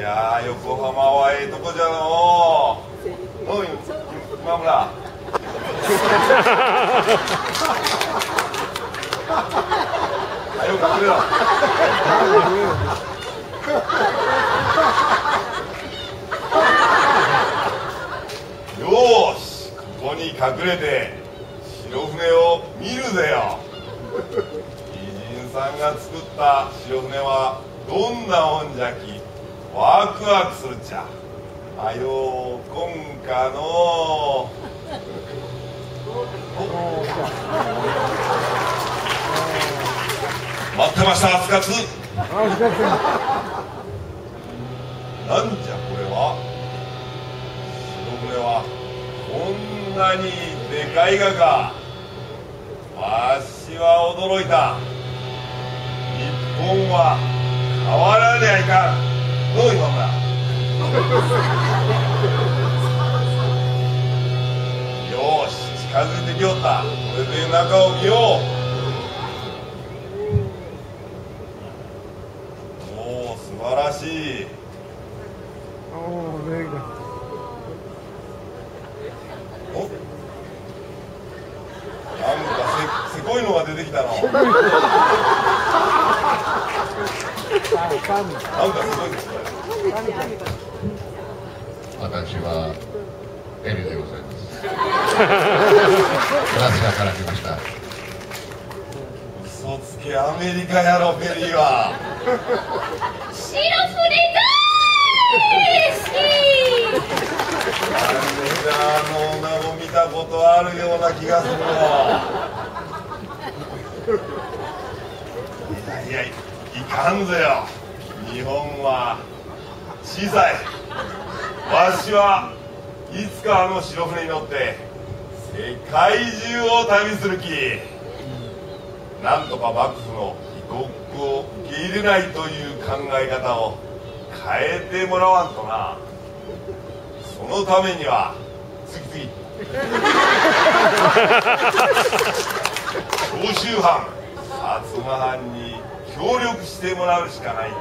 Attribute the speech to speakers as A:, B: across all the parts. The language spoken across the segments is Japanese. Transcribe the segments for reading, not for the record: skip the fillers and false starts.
A: やー、横浜はええとこじゃのう。おい、今村。はよ隠れろ。よーし、ここに隠れて白船を見るぜよ。偉人さんが作った白船はどんなもんじゃき、ワクワクするっちゃ。はよ今夏の待ってました、スカツ。なんじゃこれは。白船はこんなにでかいがか。わしは驚いた。日本は変わらねゃいかん。どう今村。よーし、近づいてきよった。これで中を見よう。おお、素晴らしい。おなんかせこいのが出てきたの。なんかすごいですね。
B: 私はエリでございます。ラスカから来ました。
A: 嘘つけ、アメリカやろフェリーは。
C: 白船大好き。
A: あの女も見たことあるような気がするの。いやいや、いかんぜよ。日本は小さい。わしはいつかあの白船に乗って世界中を旅する気。なんとか幕府の帰国を受け入れないという考え方を変えてもらわんとな。そのためには次長州藩、薩摩藩に協力してもらうしかない。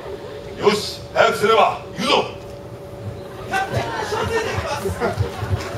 A: よし、早くすれば行くぞ。